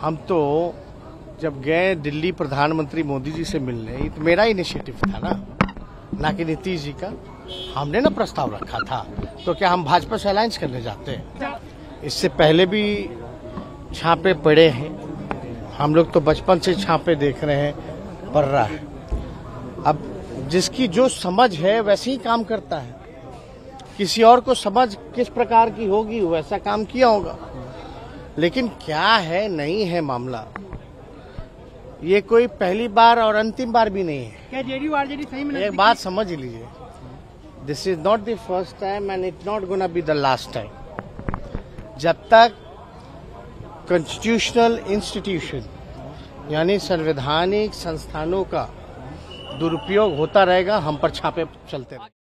हम तो जब गए दिल्ली प्रधानमंत्री मोदी जी से मिलने, ये तो मेरा इनिशिएटिव था ना कि नीतीश जी का। हमने ना प्रस्ताव रखा था, तो क्या हम भाजपा से अलायंस करने जाते हैं? इससे पहले भी छापे पड़े हैं, हम लोग तो बचपन से छापे देख रहे हैं, पड़ रहा है। अब जिसकी जो समझ है वैसे ही काम करता है, किसी और को समझ किस प्रकार की होगी वैसा काम किया होगा। लेकिन क्या है, नहीं है मामला, ये कोई पहली बार और अंतिम बार भी नहीं है। क्या जेडीयू आरजेडी सही में एक बात समझ लीजिए, this is not the first time and it not gonna be the last time. जब तक कॉन्स्टिट्यूशनल इंस्टीट्यूशन यानी संवैधानिक संस्थानों का दुरुपयोग होता रहेगा, हम पर छापे चलते रहेंगे।